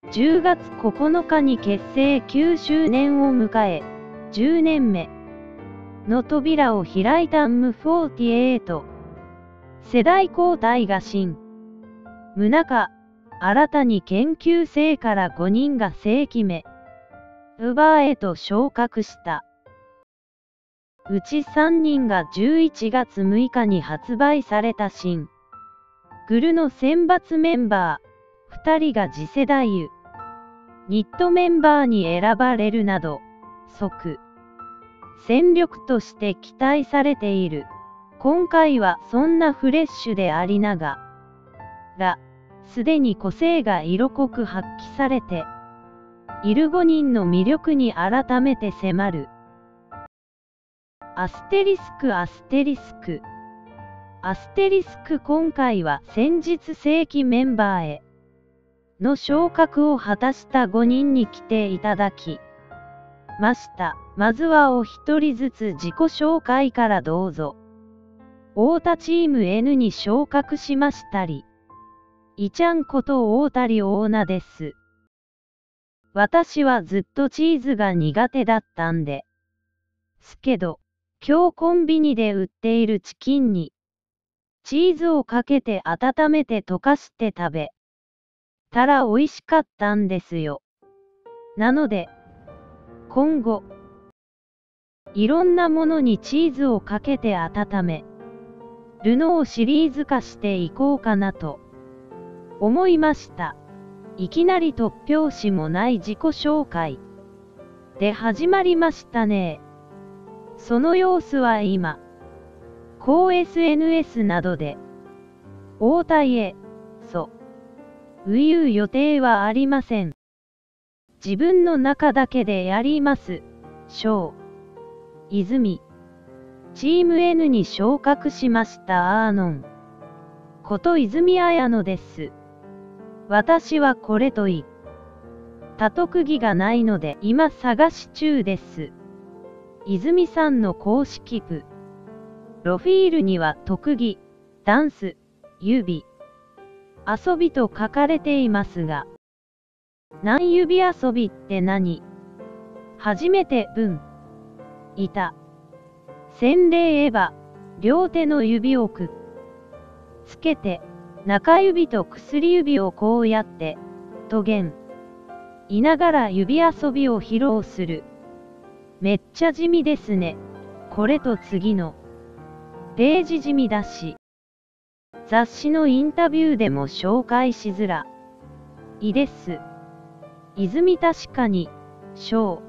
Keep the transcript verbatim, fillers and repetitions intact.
じゅうがつここのかに結成きゅうしゅうねんを迎え、じゅうねんめの扉を開いた エムフォーティエイト。世代交代が新。無中、新たに研究生からごにんが正規目、ウバーへと昇格した。うちさんにんがじゅういちがつむいかに発売された新グルの選抜メンバー、ふたりが次世代ユニットメンバーに選ばれるなど、即戦力として期待されている。今回はそんなフレッシュでありながら、すでに個性が色濃く発揮されているごにんの魅力に改めて迫る。アステリスクアステリスクアステリスク今回は先日正規メンバーへの昇格を果たしたごにんに来ていただきました。まずはお一人ずつ自己紹介からどうぞ。太田チーム エヌ に昇格しましたり、いちゃんこと太田里オーナです。私はずっとチーズが苦手だったんで。すけど、今日コンビニで売っているチキンにチーズをかけて温めて溶かして食べたら美味しかったんですよ。なので、今後、いろんなものにチーズをかけて温めるのをシリーズ化していこうかなと思いました。いきなり突拍子もない自己紹介で始まりましたね。その様子は今、高 エスエヌエス などで、太田へ、そう、言う予定はありません。自分の中だけでやります。小泉、チーム エヌ に昇格しましたアーノン、こと泉彩乃です。私はこれといった特技がないので今探し中です。泉さんの公式プロフィールには特技、ダンス、指、遊びと書かれていますが、何指遊びって何？初めて文、いた。洗礼エヴァ、両手の指をくっつけて、中指と薬指をこうやって、とげん、いながら指遊びを披露する。めっちゃ地味ですね。これと次のページ地味だし。雑誌のインタビューでも紹介しづらいです。泉確かに、小